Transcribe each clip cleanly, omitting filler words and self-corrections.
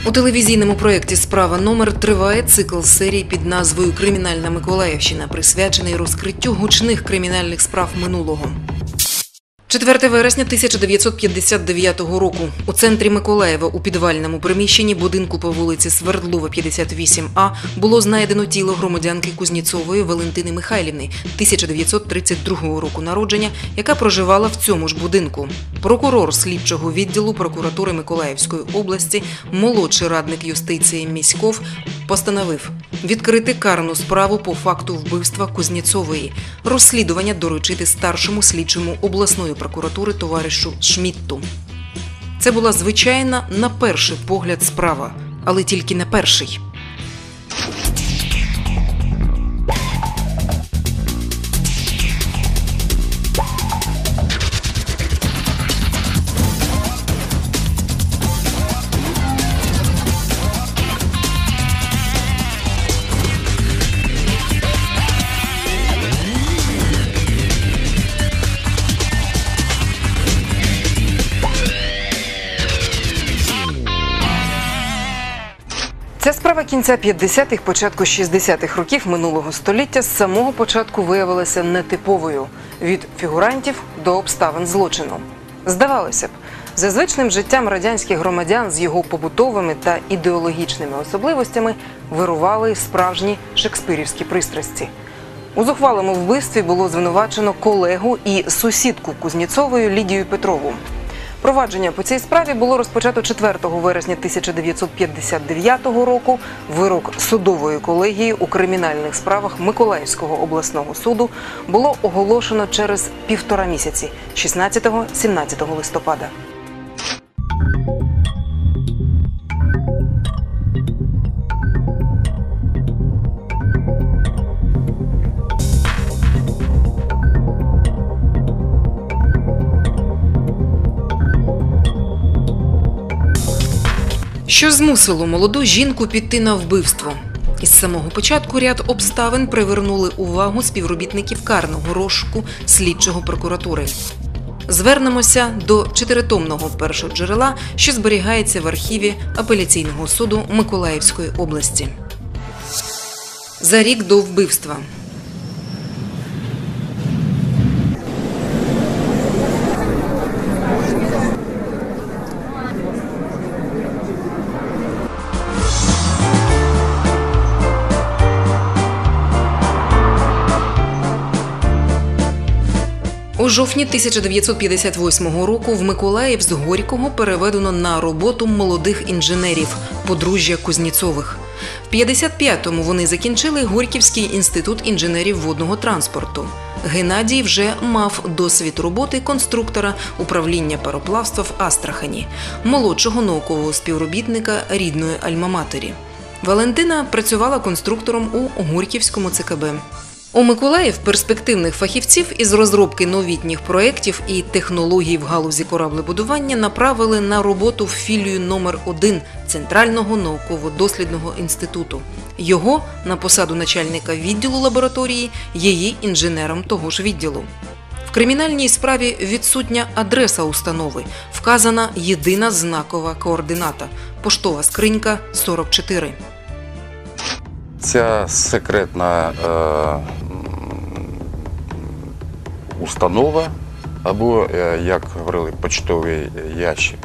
У телевізійному проєкті «Справа номер» триває цикл серій під назвою «Кримінальна Миколаївщина», присвячений розкриттю гучних кримінальних справ минулого. 4 вересня 1959 року. У центрі Миколаєва у підвальному приміщенні будинку по вулиці Свердлова, 58А, було знайдено тіло громадянки Кузнєцової Валентини Михайлівни, 1932 року народження, яка проживала в цьому ж будинку. Прокурор слідчого відділу прокуратури Миколаївської області, молодший радник юстиції Міськов, постановив відкрити карну справу по факту вбивства Кузнєцової, розслідування доручити старшому слідчому обласної прокуратури товаришу Шмітту. Це була звичайна, на перший погляд, справа, але тільки на перший. Ця справа кінця 50-х, початку 60-х років минулого століття з самого початку виявилася нетиповою – від фігурантів до обставин злочину. Здавалося б, за звичним життям радянських громадян з його побутовими та ідеологічними особливостями вирували справжні шекспирівські пристрасті. У зухвалому вбивстві було звинувачено колегу і сусідку Кузнєцової Лідію Петрову. Провадження по цій справі було розпочато 4 вересня 1959 року. Вирок судової колегії у кримінальних справах Миколаївського обласного суду було оголошено через 1,5 місяці – 16-17 листопада. Що змусило молоду жінку піти на вбивство? Із самого початку ряд обставин привернули увагу співробітників карного розшуку слідчого прокуратури. Звернемося до 4-томного першоджерела, що зберігається в архіві апеляційного суду Миколаївської області. За рік до вбивства. У жовтні 1958 року в Миколаїв з Горького переведено на роботу молодих інженерів – подружжя Кузнєцових. В 55-му вони закінчили Горьківський інститут інженерів водного транспорту. Геннадій вже мав досвід роботи конструктора управління пароплавства в Астрахані, молодшого наукового співробітника рідної альма-матері. Валентина працювала конструктором у Горьківському ЦКБ. У Миколаїв перспективних фахівців із розробки новітніх проєктів і технологій в галузі кораблебудування направили на роботу в філію номер 1 Центрального науково-дослідного інституту. Його – на посаду начальника відділу лабораторії, її – інженером того ж відділу. В кримінальній справі відсутня адреса установи, вказана єдина знакова координата – поштова скринька 44. Ця секретна установа, або, як говорили, почтовий ящик,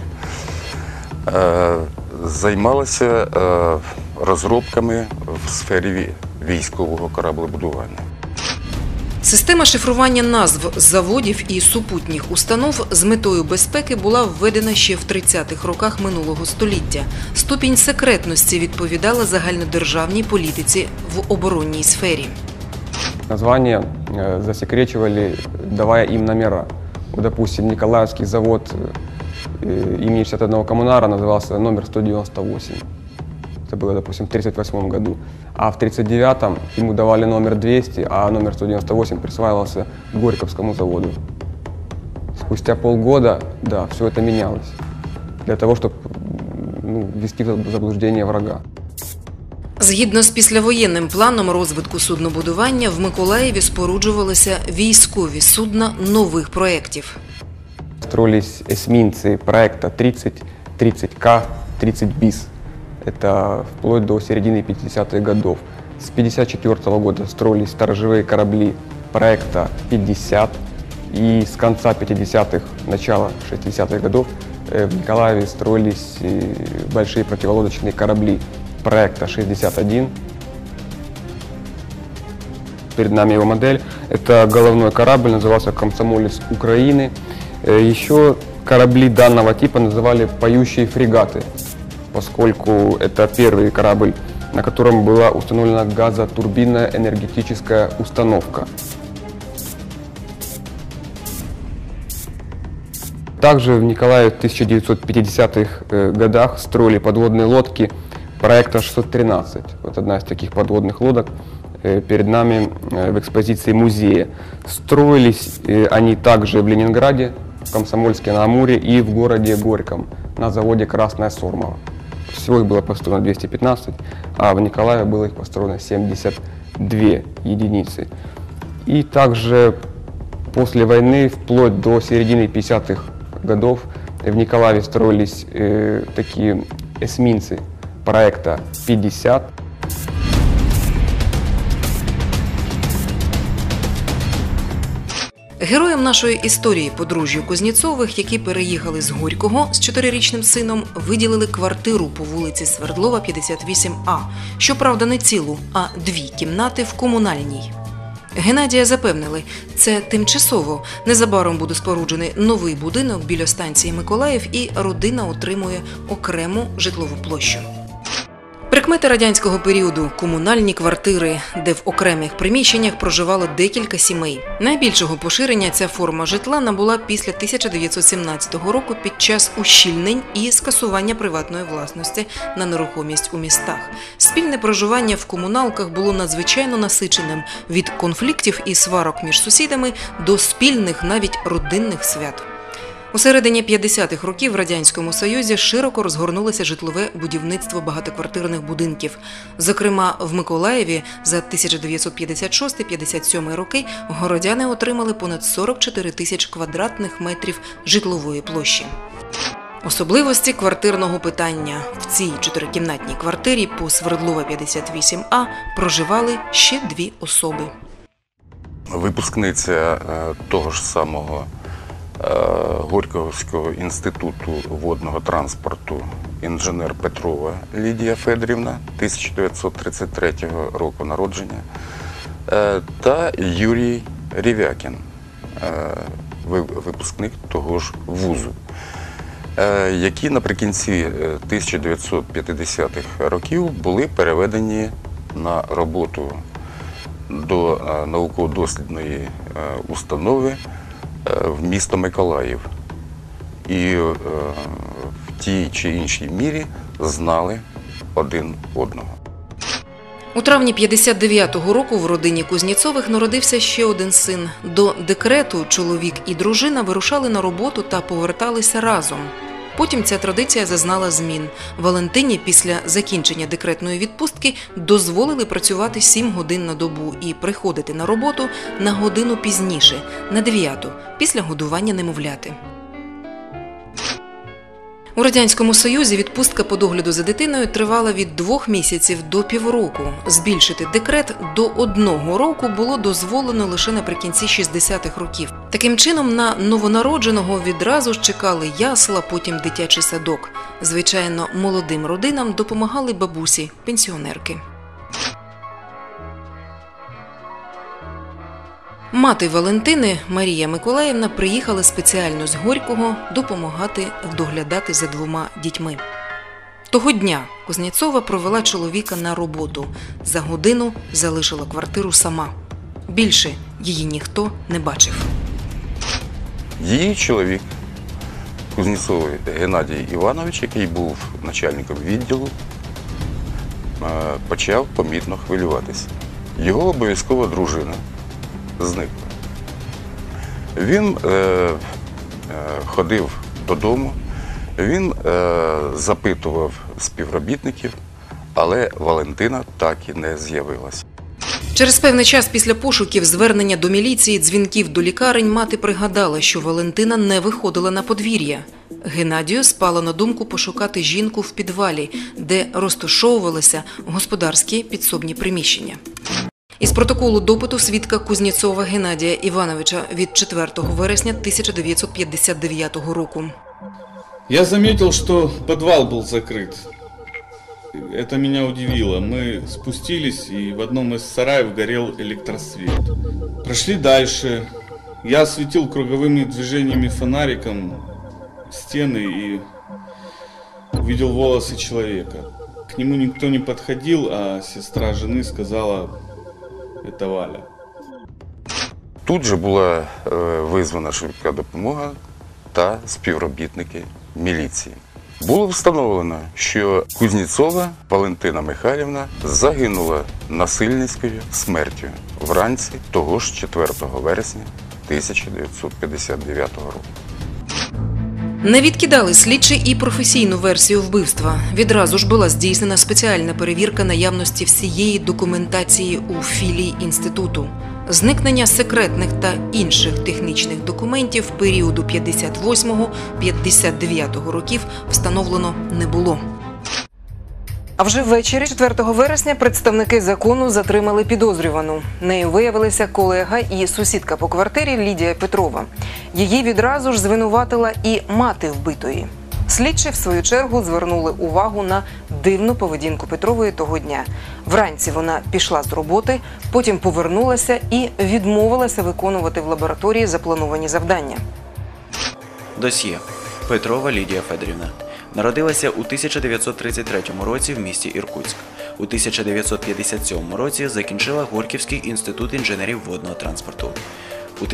займалася розробками в сфері військового кораблебудування. Система шифрування назв заводів і супутніх установ з метою безпеки була введена ще в 30-х роках минулого століття. Ступінь секретності відповідала загальнодержавній політиці в оборонній сфері. Названия засекречивали, давая им номера. Допустим, Николаевский завод имени 61 коммунара назывался номер 198. Это было, допустим, в 1938 году. А в 1939 ему давали номер 200, а номер 198 присваивался Горьковскому заводу. Спустя полгода, да, все это менялось. Для того, чтобы ввести в заблуждение врага. Згідно з післявоєнним планом розвитку суднобудування, в Миколаєві споруджувалися військові судна нових проєктів. Строились эсминцы проекта 30, 30К, 30 БИС. Это вплоть до середины 50-х годов. С 1954 года строились сторожевые корабли проекта 50, и с конца 50-х, начала 60-х годов в Николаеве строились большие противолодочные корабли проекта 61. Перед нами его модель. Это головной корабль, назывался «Комсомолец Украины». Еще корабли данного типа называли «поющие фрегаты», поскольку это первый корабль, на котором была установлена газотурбинная энергетическая установка. Также в Николаеве в 1950-х годах строили подводные лодки проекта 613. Вот одна из таких подводных лодок перед нами в экспозиции музея. Строились они также в Ленинграде, в Комсомольске-на-Амуре и в городе Горьком на заводе «Красная Сормова». Всего их было построено 215, а в Николаеве было их построено 72 единицы. И также после войны, вплоть до середины 50-х годов, в Николаеве строились такие эсминцы проекта 50. Героям нашої історії подружжю Кузнєцових, які переїхали з Горького з 4-річним сином, виділили квартиру по вулиці Свердлова, 58А. Щоправда, не цілу, а 2 кімнати в комунальній. Геннадія запевнили, це тимчасово. Незабаром буде споруджений новий будинок біля станції Миколаїв і родина отримує окрему житлову площу. Прикмети радянського періоду – комунальні квартири, де в окремих приміщеннях проживало декілька сімей. Найбільшого поширення ця форма житла набула після 1917 року під час ущільнень і скасування приватної власності на нерухомість у містах. Спільне проживання в комуналках було надзвичайно насиченим – від конфліктів і сварок між сусідами до спільних навіть родинних свят. У середині 50-х років в Радянському Союзі широко розгорнулося житлове будівництво багатоквартирних будинків. Зокрема, в Миколаєві за 1956-57 роки городяни отримали понад 44 тисяч квадратних метрів житлової площі. Особливості квартирного питання. В цій 4-кімнатній квартирі по Свердлова 58А проживали ще 2 особи. Випускниця того ж самого Горьковського інституту водного транспорту інженер Петрова Лідія Федорівна, 1933 року народження, та Юрій Рівякін, випускник того ж вузу, які наприкінці 1950-х років були переведені на роботу до науково-дослідної установи в місто Миколаїв. І в тій чи іншій мірі знали один одного. У травні 59-го року в родині Кузнєцових народився ще один син. До декрету чоловік і дружина вирушали на роботу та поверталися разом. Потім ця традиція зазнала змін. Валентині після закінчення декретної відпустки дозволили працювати 7 годин на добу і приходити на роботу на годину пізніше, на 9-ту, після годування немовляти. У Радянському Союзі відпустка по догляду за дитиною тривала від 2 місяців до півроку. Збільшити декрет до 1 року було дозволено лише наприкінці 60-х років. Таким чином, на новонародженого відразу ж чекали ясла, потім дитячий садок. Звичайно, молодим родинам допомагали бабусі, пенсіонерки. Мати Валентини, Марія Миколаївна, приїхала спеціально з Горького допомагати доглядати за 2 дітьми. Того дня Кузнєцова провела чоловіка на роботу. За годину залишила квартиру сама. Більше її ніхто не бачив. Її чоловік, Кузнєцовий Геннадій Іванович, який був начальником відділу, почав помітно хвилюватися. Його обов'язкова дружина зникла. Він ходив додому, він запитував співробітників, але Валентина так і не з'явилася. Через певний час після пошуків, звернення до міліції, дзвінків до лікарень, мати пригадала, що Валентина не виходила на подвір'я. Геннадію спало на думку пошукати жінку в підвалі, де розташовувалися господарські підсобні приміщення. Із протоколу допиту свідка Кузнєцова Геннадія Івановича від 4 вересня 1959 року. Я заметил, что подвал был закрыт. Это меня удивило. Мы спустились, и в одном из сараев горел электросвет. Прошли дальше. Я осветил круговыми движениями фонариком стены и увидел волосы человека. К нему никто не подходил, а сестра жены сказала: «Это Валя». Тут же була визвана швидка допомога та співробітники міліції. Було встановлено, що Кузнєцова Валентина Михайлівна загинула насильницькою смертю вранці того ж 4 вересня 1959 року. Не відкидали слідчі і професійну версію вбивства. Відразу ж була здійснена спеціальна перевірка наявності всієї документації у філії інституту. Зникнення секретних та інших технічних документів періоду 58-59 років встановлено не було. А вже ввечері 4 вересня представники закону затримали підозрювану. Нею виявилися колега і сусідка по квартирі Лідія Петрова. Її відразу ж звинуватила і мати вбитої. Слідчі, в свою чергу, звернули увагу на дивну поведінку Петрової того дня. Вранці вона пішла з роботи, потім повернулася і відмовилася виконувати в лабораторії заплановані завдання. Досьє. Петрова Лідія Федорівна. Народилася у 1933 році в місті Іркутськ. У 1957 році закінчила Горківський інститут інженерів водного транспорту. У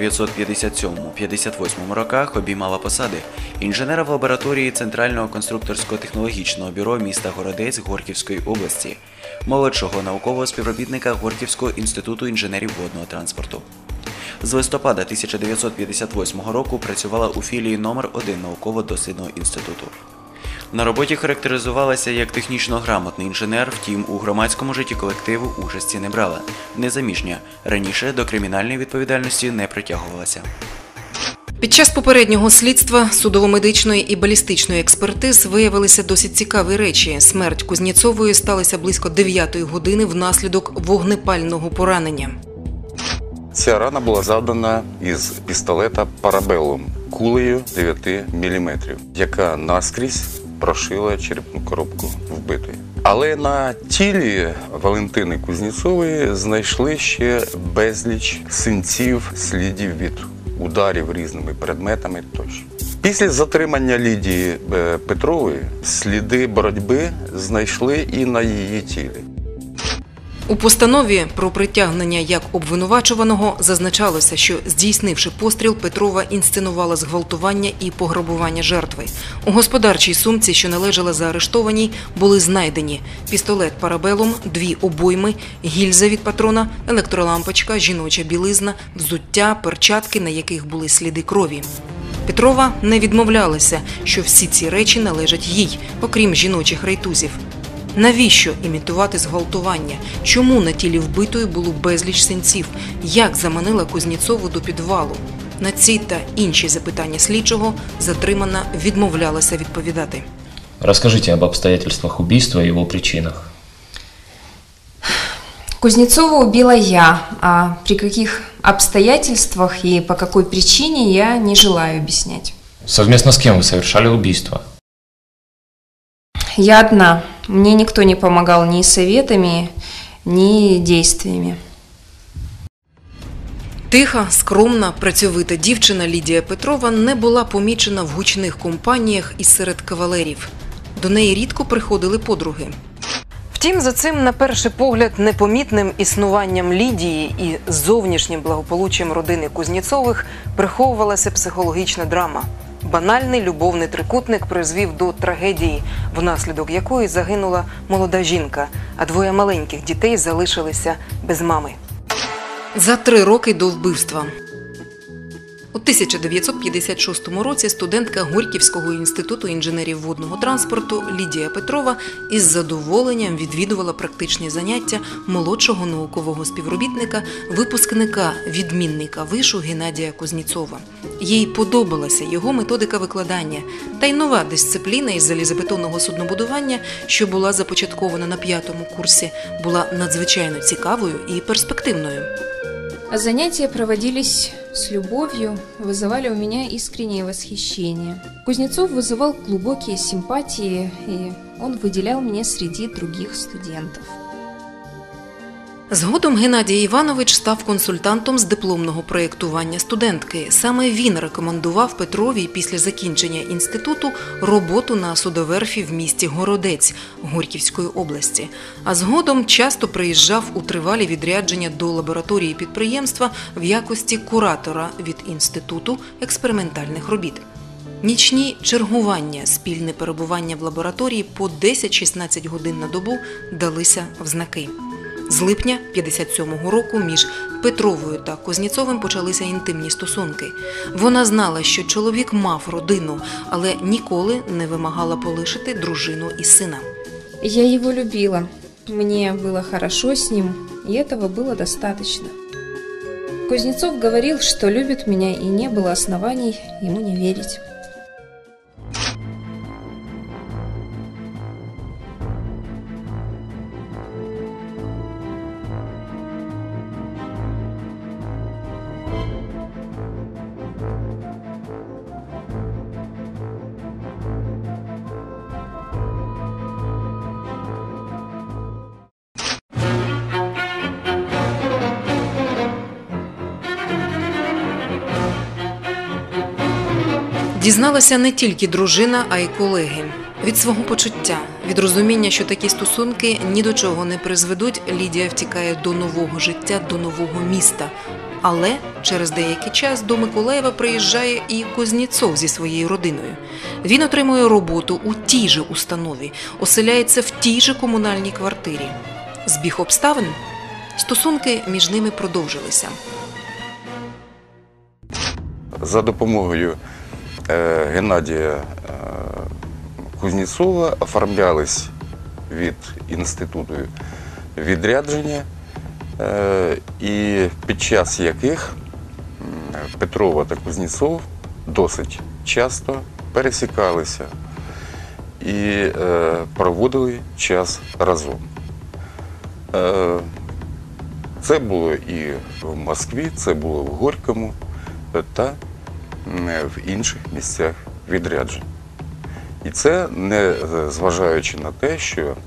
1957-58 роках обіймала посади інженера в лабораторії Центрального конструкторсько-технологічного бюро міста Городець Горківської області, молодшого наукового співробітника Горківського інституту інженерів водного транспорту. З листопада 1958 року працювала у філії номер 1 науково-дослідного інституту. На роботі характеризувалася як технічно грамотний інженер, втім у громадському житті колективу участі не брала. Незаміжня. Раніше до кримінальної відповідальності не притягувалася. Під час попереднього слідства, судово-медичної і балістичної експертиз виявилися досить цікаві речі. Смерть Кузнєцової сталася близько 9 години внаслідок вогнепального поранення. Ця рана була завдана із пістолета «Парабеллум» кулею 9 мм, яка наскрізь прошила черепну коробку вбитої. Але на тілі Валентини Кузнєцової знайшли ще безліч синців, слідів від ударів різними предметами тощо. Після затримання Лідії Петрової сліди боротьби знайшли і на її тілі. У постанові про притягнення як обвинувачуваного зазначалося, що, здійснивши постріл, Петрова інсценувала зґвалтування і пограбування жертви. У господарчій сумці, що належала заарештованій, були знайдені пістолет «Парабеллум», 2 обойми, гільза від патрона, електролампочка, жіноча білизна, взуття, перчатки, на яких були сліди крові. Петрова не відмовлялася, що всі ці речі належать їй, окрім жіночих райтузів. Навіщо імітувати зґвалтування? Чому на тілі вбитої було безліч синців? Як заманила Кузнєцову до підвалу? На ці та інші запитання слідчого затримана відмовлялася відповідати. Расскажите об обстоятельствах убийства и его причинах. Кузнецова убила я, а при каких обстоятельствах и по какой причине я не желаю объяснять. Совместно с кем вы совершали убийство? Я одна. Мне никто не помогал ни советами, ни действиями. Тиха, скромна, працьовита дівчина Лідія Петрова не була помічена в гучних компаніях і серед кавалерів. До неї рідко приходили подруги. Втім, за цим, на перший погляд, непомітним існуванням Лідії і зовнішнім благополуччям родини Кузнєцових приховувалася психологічна драма. Банальний любовний трикутник призвів до трагедії, внаслідок якої загинула молода жінка, а 2 маленьких дітей залишилися без мами. За 3 роки до вбивства. У 1956 році студентка Горьківського інституту інженерів водного транспорту Лідія Петрова із задоволенням відвідувала практичні заняття молодшого наукового співробітника, випускника, відмінника вишу Геннадія Кузнєцова. Їй подобалася його методика викладання та й нова дисципліна із залізобетонного суднобудування, що була започаткована на 5-му курсі, була надзвичайно цікавою і перспективною. Занятия проводились с любовью, вызывали у меня искреннее восхищение. Кузнецов вызывал глубокие симпатии, и он выделял меня среди других студентов. Згодом Геннадій Іванович став консультантом з дипломного проєктування студентки. Саме він рекомендував Петровій після закінчення інституту роботу на судоверфі в місті Городець Горьківської області. А згодом часто приїжджав у тривалі відрядження до лабораторії підприємства в якості куратора від Інституту експериментальних робіт. Нічні чергування, спільне перебування в лабораторії по 10-16 годин на добу далися в знаки. З липня 57-го року між Петровою та Кузнєцовим почалися інтимні стосунки. Вона знала, що чоловік мав родину, але ніколи не вимагала полишити дружину і сина. Я его любила. Мне было хорошо с ним, и этого было достаточно. Кузнецов говорил, что любит меня, и не было оснований ему не верить. Дізналася не тільки дружина, а й колеги. Від свого почуття, від розуміння, що такі стосунки ні до чого не призведуть, Лідія втікає до нового життя, до нового міста. Але через деякий час до Миколаєва приїжджає і Кузнєцов зі своєю родиною. Він отримує роботу у тій же установі, оселяється в тій же комунальній квартирі. Збіг обставин? Стосунки між ними продовжилися. За допомогою Геннадія Кузнєцова оформлялись від інституту відрядження, і під час яких Петрова та Кузнєцов досить часто пересікалися і проводили час разом. Це було і в Москві, це було в Горькому та в інших місцях відряджень. І це не зважаючи на те, що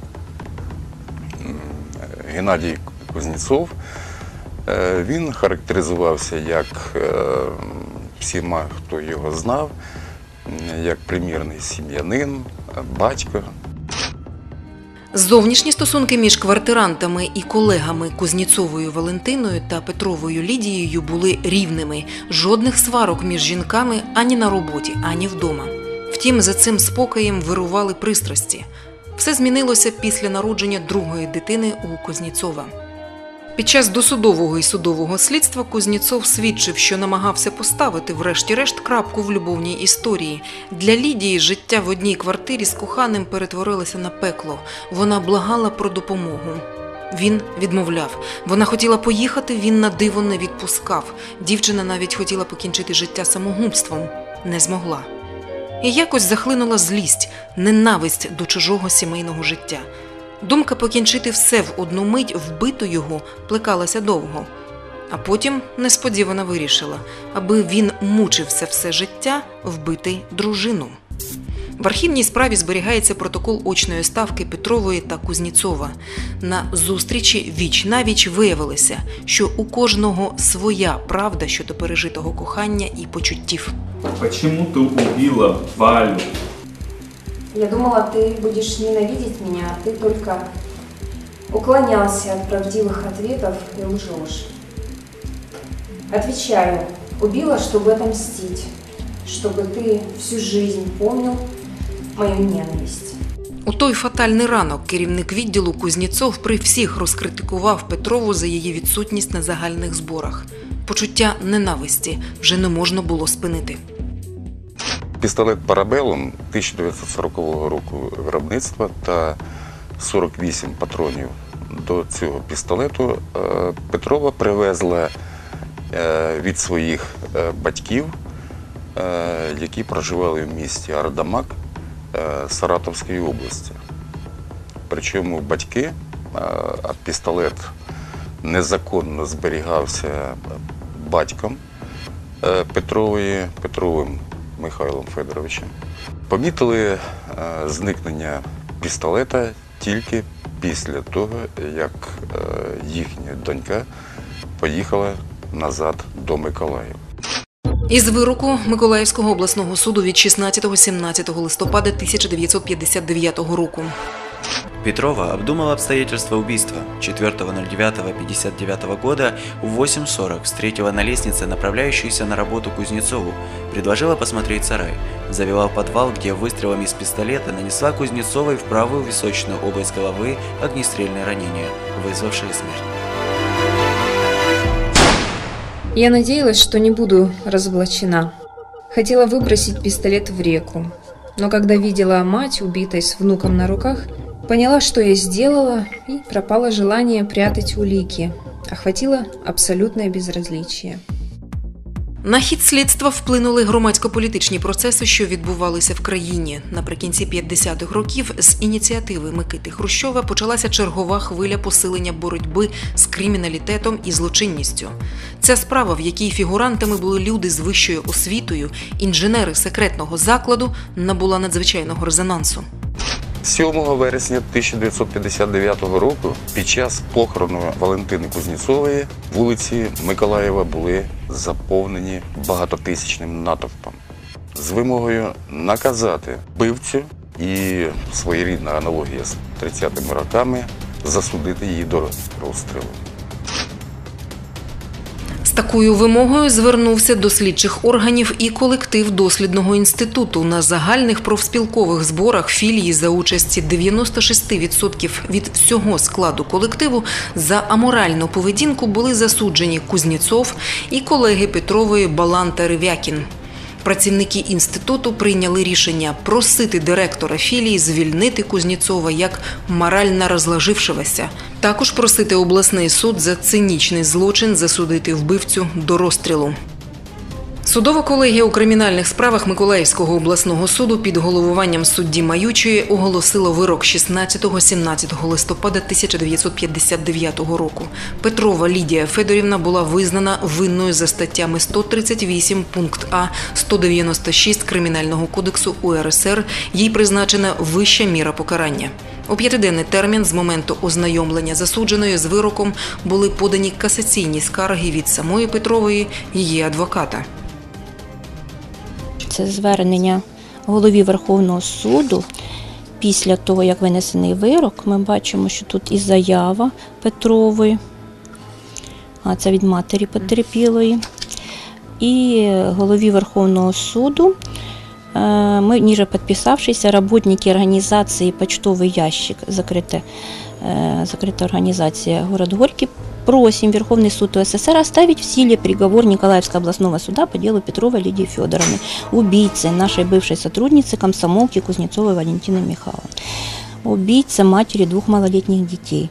Геннадій Кузнєцов, він характеризувався як всіма, хто його знав, як примірний сім'янин, батько. Зовнішні стосунки між квартирантами і колегами Кузнєцовою Валентиною та Петровою Лідією були рівними. Жодних сварок між жінками ані на роботі, ані вдома. Втім, за цим спокоєм вирували пристрасті. Все змінилося після народження другої дитини у Кузнєцова. Під час досудового і судового слідства Кузнєцов свідчив, що намагався поставити врешті-решт крапку в любовній історії. Для Лідії життя в одній квартирі з коханим перетворилося на пекло. Вона благала про допомогу. Він відмовляв. Вона хотіла поїхати, він на диво не відпускав. Дівчина навіть хотіла покінчити життя самогубством. Не змогла. І якось захлинула злість, ненависть до чужого сімейного життя. Думка покінчити все в одну мить, вбити його, плекалася довго. А потім несподівано вирішила, аби він мучився все життя, вбити дружину. В архівній справі зберігається протокол очної ставки Петрової та Кузнєцова. На зустрічі віч-навіч виявилося, що у кожного своя правда щодо пережитого кохання і почуттів. Почему ты убила Валю? Я думала, ты будешь ненавидеть меня, а ты только уклонялся от правдивых ответов и лжешь. Отвечаю, убила, чтобы отомстить, чтобы ты всю жизнь помнил мою ненависть. У той фатальний ранок керівник відділу Кузнєцов при всіх розкритикував Петрову за її відсутність на загальних зборах. Почуття ненависті вже не можна було спинити. Пістолет Парабеллум 1940 року виробництва та 48 патронів до цього пістолету Петрова привезла від своїх батьків, які проживали в місті Ардамак Саратовської області. Причому батьки, а пістолет незаконно зберігався батьком Петровим Михайлом Федоровичем, помітили зникнення пістолета тільки після того, як їхня донька поїхала назад до Миколаєва. Із вироку Миколаївського обласного суду від 16-17 листопада 1959 року. Петрова обдумала обстоятельства убийства. 4.09.59 года в 8:40 встретила на лестнице направляющуюся на работу Кузнецову, предложила посмотреть сарай, завела в подвал, где выстрелом из пистолета нанесла Кузнецовой в правую височную область головы огнестрельное ранение, вызвавшее смерть. Я надеялась, что не буду разоблачена. Хотела выбросить пистолет в реку. Но когда видела мать, убитой с внуком на руках, поняла, что я сделала, и пропало желание прятать улики. Охватило абсолютное безразличие. На хід слідства вплинули громадсько-політичні процеси, що відбувалися в країні. Наприкінці 50-х років з ініціативи Микити Хрущова почалася чергова хвиля посилення боротьби з криміналітетом і злочинністю. Ця справа, в якій фігурантами були люди з вищою освітою, інженери секретного закладу, набула надзвичайного резонансу. 7 вересня 1959 року під час похорону Валентини Кузнєцової вулиці Миколаєва були заповнені багатотисячним натовпом з вимогою наказати вбивцю і своєрідна аналогія з 30-ми роками засудити її до розстрілу. З такою вимогою звернувся до слідчих органів і колектив Дослідного інституту. На загальних профспілкових зборах філії за участі 96% від всього складу колективу за аморальну поведінку були засуджені Кузнєцов і колеги Петрової Балан та Ревякін. Працівники інституту прийняли рішення просити директора філії звільнити Кузнєцова як морально розложившегося. Також просити обласний суд за цинічний злочин засудити вбивцю до розстрілу. Судова колегія у кримінальних справах Миколаївського обласного суду під головуванням судді Маючої оголосила вирок 16-17 листопада 1959 року. Петрова Лідія Федорівна була визнана винною за статтями 138 пункт А 196 Кримінального кодексу УРСР. Їй призначена вища міра покарання. У 5-денний термін з моменту ознайомлення засудженої з вироком були подані касаційні скарги від самої Петрової, її адвоката. Це звернення голові Верховного суду. Після того, як винесений вирок, ми бачимо, що тут і заява Петрової, а це від матері потерпілої, і голові Верховного суду, мы, ниже подписавшиеся, работники организации «Почтовый ящик», закрытая организация город Горький, просим Верховный суд УССР оставить в силе приговор Николаевского областного суда по делу Петровой Лидии Федоровны, убийцы нашей бывшей сотрудницы комсомолки Кузнецовой Валентины Михайловны, убийца матери 2 малолетних детей.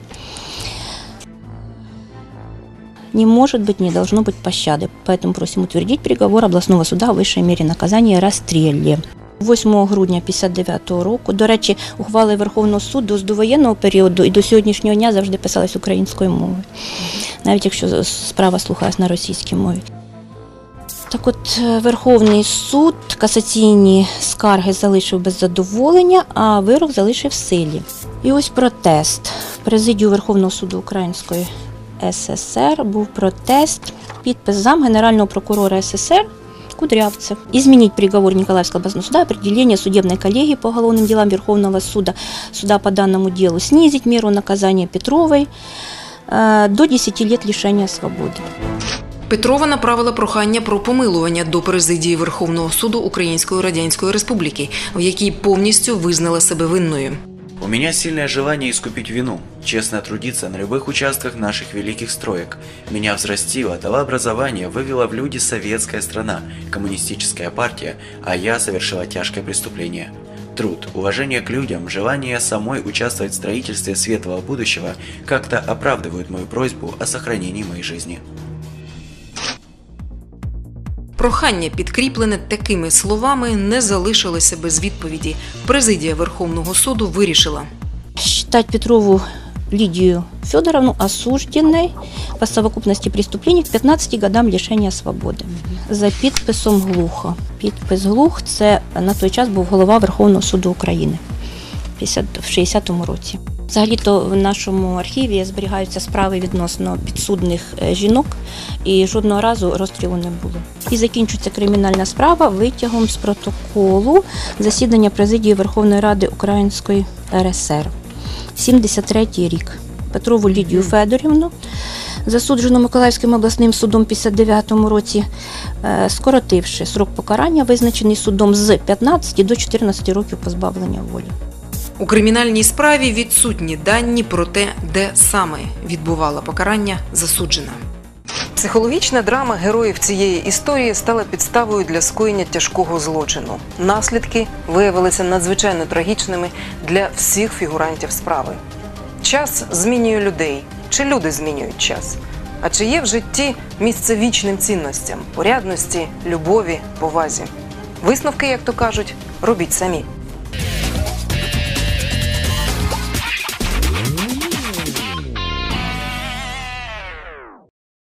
Не может быть, не должно быть пощады, поэтому просим утвердить приговор обласного суда в вищій мірі наказання розстрілі. 8 грудня 1959 року, до речі, ухвали Верховного суду з довоєнного періоду і до сьогоднішнього дня завжди писались українською мовою, навіть якщо справа слухалась на російській мові. Так от, Верховний суд касаційні скарги залишив без задоволення, а вирок залишив в силі. І ось протест. В президію Верховного суду Української ССР був протест, підпис зам Генерального прокурора СССР Кудрявцев. Изменить приговор Николаевского областного суда, определение судебной коллегии по уголовным делам Верховного суда, суда по данному делу, снизить меру наказания Петровой до 10 лет лишения свободы. Петрова направила прохання про помилування до президії Верховного суду Української Радянської Республіки, в якій повністю визнала себе винною. У меня сильное желание искупить вину, честно трудиться на любых участках наших великих строек. Меня взрастила, дала образование, вывела в люди советская страна, коммунистическая партия, а я совершила тяжкое преступление. Труд, уважение к людям, желание самой участвовать в строительстве светлого будущего как-то оправдывают мою просьбу о сохранении моей жизни. Прохання, підкріплене такими словами, не залишилося без відповіді. Президія Верховного суду вирішила: Считать Петрову Лидию Федоровну осужденной по совокупности преступлений к 15 годам лишення свободи. За підписом Глухо. Підпис Глух – це на той час був голова Верховного суду України в 60-му році. Взагалі-то в нашому архіві зберігаються справи відносно підсудних жінок, і жодного разу розстрілу не було. І закінчується кримінальна справа витягом з протоколу засідання президії Верховної Ради Української РСР. 73-й рік. Петрову Лідію Федорівну, засуджену Миколаївським обласним судом в 59-му році, скоротивши срок покарання, визначений судом з 15 до 14 років позбавлення волі. У кримінальній справі відсутні дані про те, де саме відбувала покарання засуджена. Психологічна драма героїв цієї історії стала підставою для скоєння тяжкого злочину. Наслідки виявилися надзвичайно трагічними для всіх фігурантів справи. Час змінює людей. Чи люди змінюють час? А чи є в житті місце вічним цінностям, порядності, любові, повазі? Висновки, як то кажуть, робіть самі.